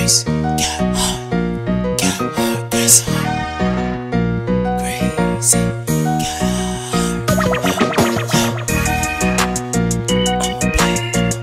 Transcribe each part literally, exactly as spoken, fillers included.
Crazy, got hard, got hard, crazy, crazy, got hard. I'ma play,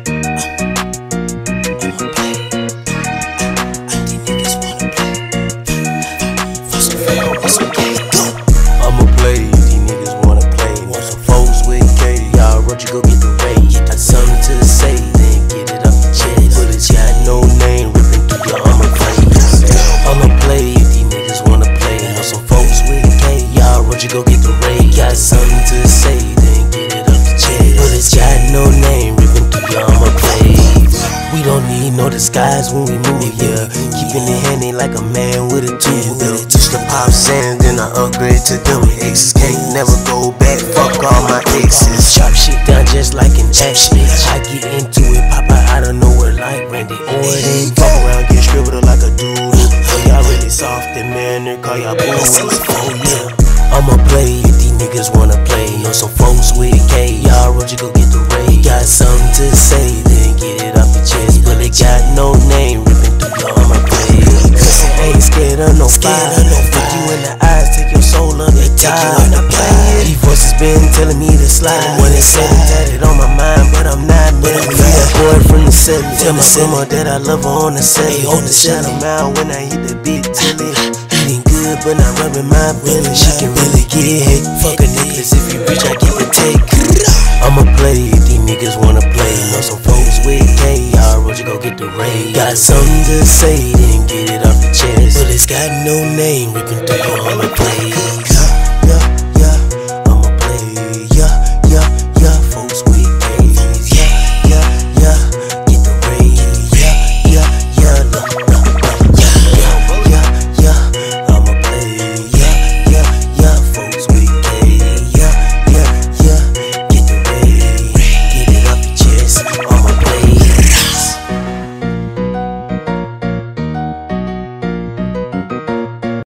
I'ma play. All these niggas wanna play. For some fail, for some gay, go. I'ma play, these niggas wanna play. Want some folks with K, y'all run you go get the raid. Got something to say, then get it off the chest. But it's got no name ripping through your armor face. I'ma play, these niggas wanna play. Want some folks with K, y'all run you go get the raid. Got something to say, then get it off the chest. But it's got no name ripping through your armor face. We don't need no disguise when we move, yeah. Keeping it handy like a man with a tool belt. Just the pop sand, then I upgrade to double X's. Can't never go back, fuck all my exes. Chop shit down just like an axe bitch. I get into it, pop out out of nowhere like Randy Orton. Fuck around, get scribbled up like a doodle. Oh, y'all really soft and man, they call y'all booze. Oh yeah, I'ma play if these niggas wanna play. Know some folks with K, y'all road you go get the raid. Got something to say, then get it off the chest. But it got no name ripping through your armor play. Cause it ain't scared of no fire. Look you in the eyes, take your soul up and die. These voices been telling me to slide. When it's said and tatted on my mind, but I'm not never free. That boy from the city, tell my grandma that I love her on the celly. Hold the shout him out when I hit the beat till it eating good, but not rubbing my belly. She can really get hit. Fuck a niggas, if you bitch, I get the take. I'ma play if these niggas wanna play. Know some folks with K, y'all road you go get the raid. Got something to say, then get it off the chest. But it's got no name ripping through your